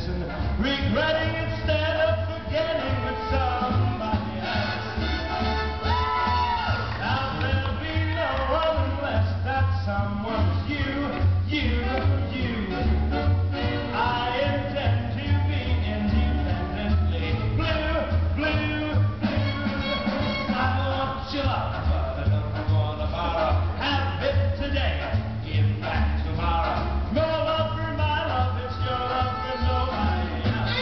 and regretting instead of forgetting with somebody else. Now there'll be no one unless that someone's you. I intend to be independently blue. I want your love, but I don't want to borrow. Have it today, give back tomorrow. No love for my love, it's your love for nobody else.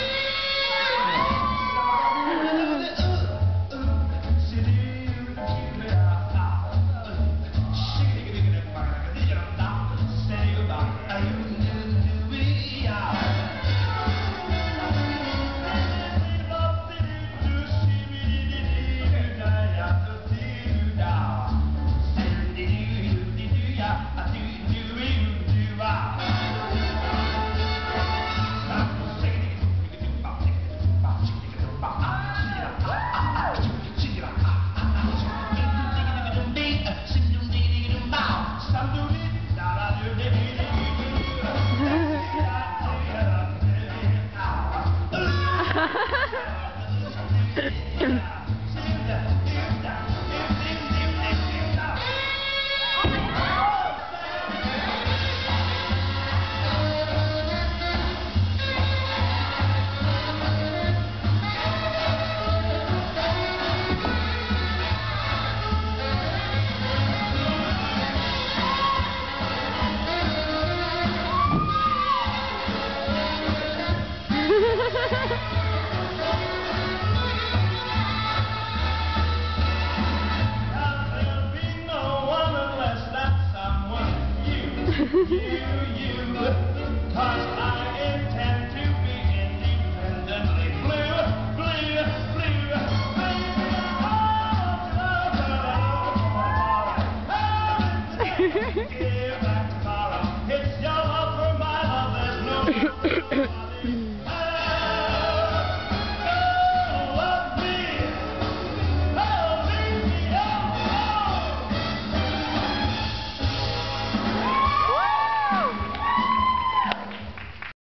You, 'cause I intend